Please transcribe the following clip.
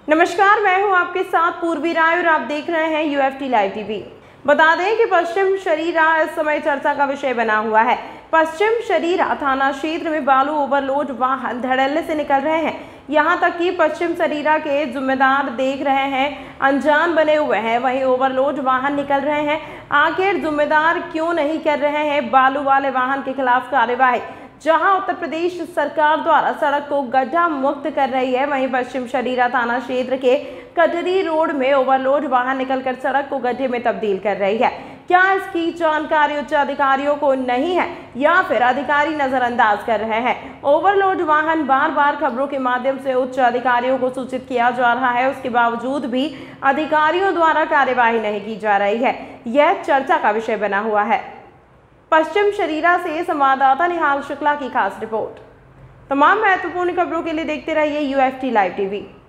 नमस्कार, मैं हूं आपके साथ पूर्वी राय और आप देख रहे हैं यूएफटी लाइव टीवी। बता दें कि पश्चिम शरीरा इस समय चर्चा का विषय बना हुआ है। पश्चिम शरीरा थाना क्षेत्र में बालू ओवरलोड वाहन धड़ल्ले से निकल रहे हैं। यहां तक कि पश्चिम शरीरा के जिम्मेदार देख रहे हैं अनजान बने हुए हैं, वहीं ओवरलोड वाहन निकल रहे हैं। आखिर जिम्मेदार क्यों नहीं कर रहे हैं बालू वाले वाहन के खिलाफ कार्यवाही? जहां उत्तर प्रदेश सरकार द्वारा सड़क को गड्ढा मुक्त कर रही है, वहीं पश्चिम शरीरा थाना क्षेत्र के कटरी रोड में ओवरलोड वाहन निकलकर सड़क को गड्ढे में तब्दील कर रही है। क्या इसकी जानकारी उच्च अधिकारियों को नहीं है या फिर अधिकारी नजरअंदाज कर रहे हैं? ओवरलोड वाहन बार बार खबरों के माध्यम से उच्च अधिकारियों को सूचित किया जा रहा है, उसके बावजूद भी अधिकारियों द्वारा कार्यवाही नहीं की जा रही है। यह चर्चा का विषय बना हुआ है। पश्चिम शरीरा से संवाददाता निहाल शुक्ला की खास रिपोर्ट। तमाम महत्वपूर्ण खबरों के लिए देखते रहिए यूएफटी लाइव टीवी।